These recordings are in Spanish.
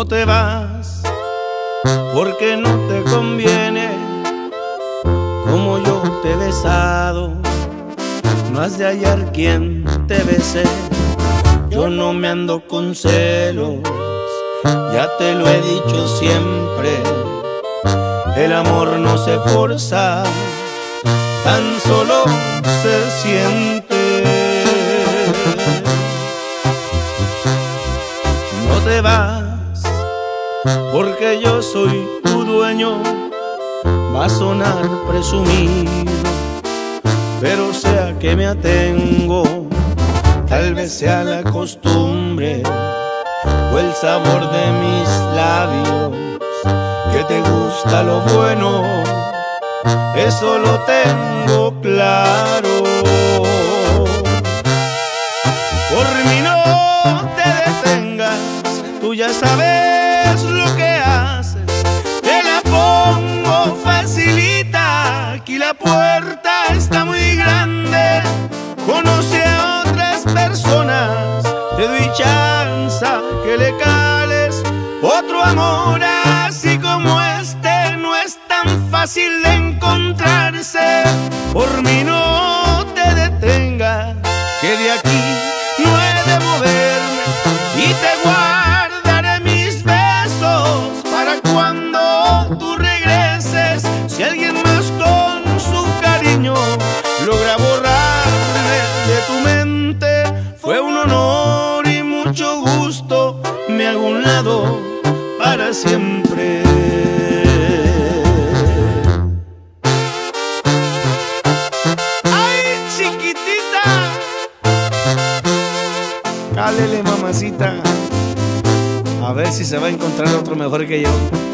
No te vas porque no te conviene como yo te he besado. No has de hallar quien te bese. Yo no me ando con celos, ya te lo he dicho siempre. El amor no se forza, tan solo se siente. No te vas porque yo soy tu dueño. Va a sonar presumido, pero sea que me atengo. Tal vez sea la costumbre o el sabor de mis labios, que te gusta lo bueno, eso lo tengo claro. Por mí no te detengas, tú ya sabes lo que haces. Te la pongo facilita, aquí la puerta está muy grande. Conoce a otras personas, te doy chance que le cales. Otro amor así como este no es tan fácil de encontrarse. Por mí no te detengas, que de aquí no he de moverme, y te guardaré mis besos para cuando tú regreses. Si alguien más con su cariño logra borrarme de tu mente, fue un honor y mucho gusto. Me hago un lado para siempre. ¡Ay, chiquitita! Cálele, mamacita, a ver si se va a encontrar otro mejor que yo.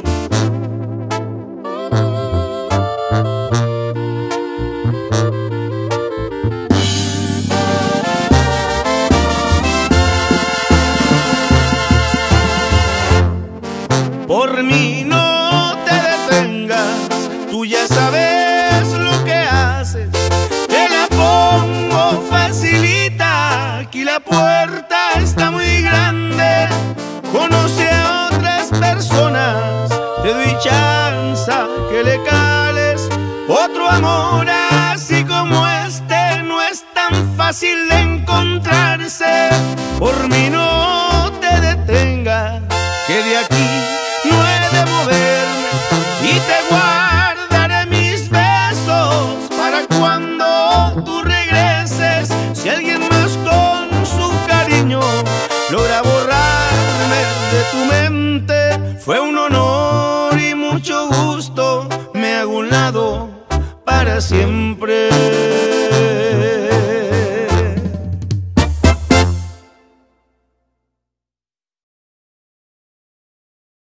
Por mí no te detengas, tú ya sabes lo que haces. Te la pongo facilita, aquí la puerta está muy grande. Conoce a otras personas, te doy chance que le cales. Otro amor así como este no es tan fácil de encontrarse. Por mí no te detengas, que de aquí no he de moverme, y te guardaré mis besos para cuando tú regreses. Si alguien más con su cariño logra borrarme de tu mente, fue un honor y mucho gusto. Me hago un lado para siempre.